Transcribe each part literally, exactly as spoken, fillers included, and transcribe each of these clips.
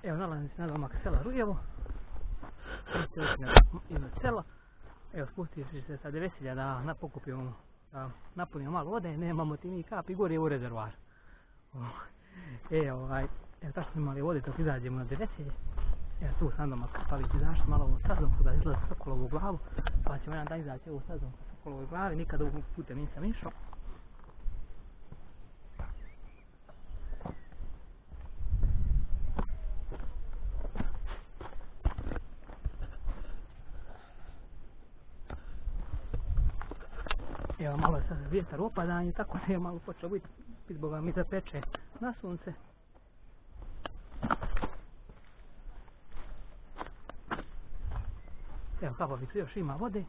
Evo, nalazim se na domak sela Rujevo. Iznad sela. Evo, spustivši se sa devesilja da na pokupimo, da napunimo malo vode, nemamo ti mi kapi, gore u rezervoar. E, ovaj, evo, tako smo imali vode dok izađemo na devesilje. Evo, tu sam domak kapali izašli malo ovom sazonku da izgleda sokolovu glavu, pa ćemo jedan dan izaći ovu sazonku sokolovoj glavi, nikada ovog putem nisam išao. Evo, malo je sad vjetar opadanje, tako da je malo počeo biti, biti boga mi zapeče na sunce. Evo, kapovi su još ima vode.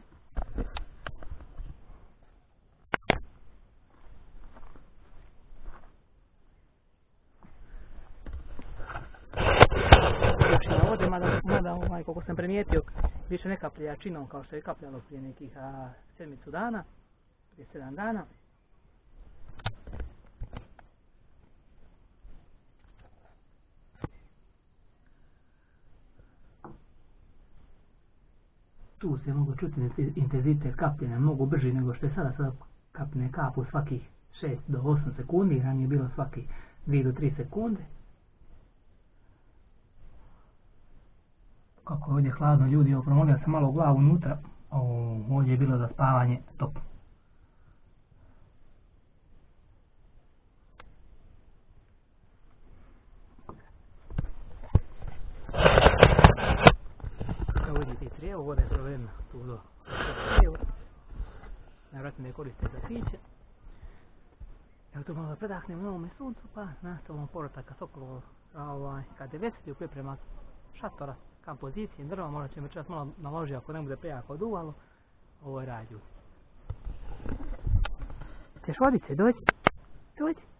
Još ima vode, mada, mada ovaj, koliko sam primijetio, više ne kaplje jačinom kao što je kapljalo prije nekih a, sedmicu dana. Prije sedam dana. Tu se mogu čuti intenzitet kapljenja mnogo brži nego što je sada. Sada kapne kapu svakih šest do osam sekundi, ranije je bilo svaki dvije do tri sekunde. Kako je ovdje hladno, ljudi, promolio sam malo glavu unutra. O, ovdje je bilo za spavanje toplo. Kao vidite i crijevo, voda je provedena tu do crijevo. Najvratno ne koriste za piće. Evo tu malo da predahnem na ovome suncu, pa nastavljamo povratak ka Sokolovo, ovaj, ka devesilju priprema šatora, kam pozicije drva, možda ćemo čas malo naložiti ako ne bude prejako duvalo. Ovo je rad ljudi. Ćeš vodit se, dođi, dođi.